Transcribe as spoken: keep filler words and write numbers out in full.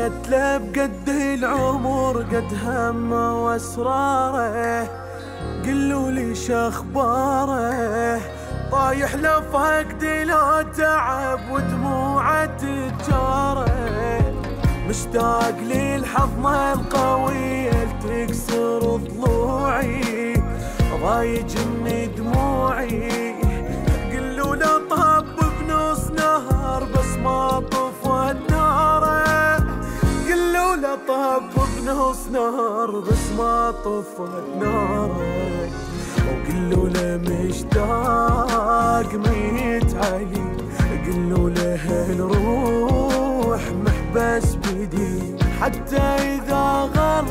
قلت له بقد العمر قد همه واسراره، قلوا لي شخباره، طايح له فقد لا تعب ودموعه تجاره، مشتاق للحضنه القوية تكسر ضلوعي، ضايج من دموعي، قلوا له طب بنص نهر بس ما طفى النار، قلوا له طب بنص نهر بس ما طفى النار، وقلوا له مشتاق ميت علي، قلوا له الروح محبس بدي، حتى إذا غلط